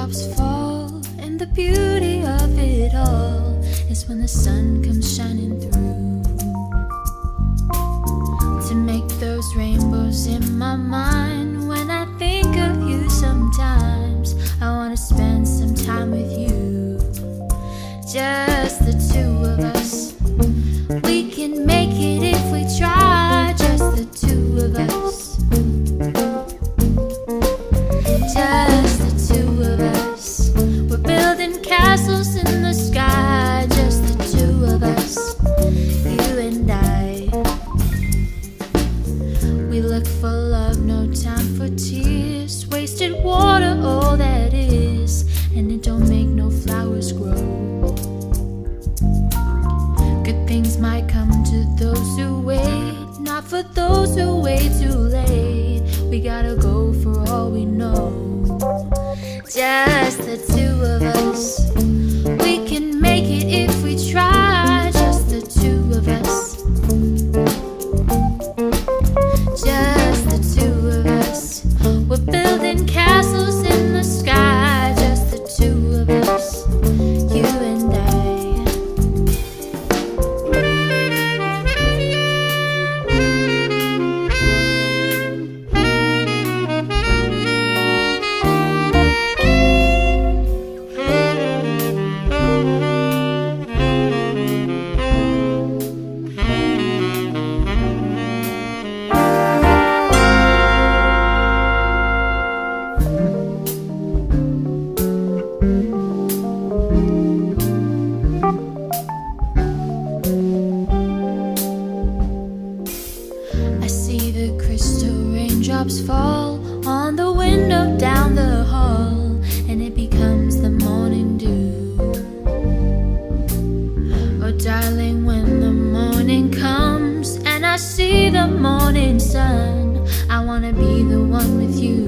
raindrops fall, and the beauty of it all is when the sun comes shining through to make those rainbows in my mind. When I think of you sometimes, I wanna spend some time with you, just the two of us. We can make it if we try, just the two of us. Just the two of us. We're building castles in the sky, just the two of us, you and I. We look for love, no time for tears. Wasted water, all that is, and it don't make no flowers grow. Good things might come to those who wait, not for those who wait too late. We gotta go for all we know, just the two of us. We can make it if we try, just the two of us. Just the two of us. We're building castles in the sky, just the two of us, you and I. Raindrops fall on the window down the hall, and it becomes the morning dew. Oh darling, when the morning comes and I see the morning sun, I wanna be the one with you.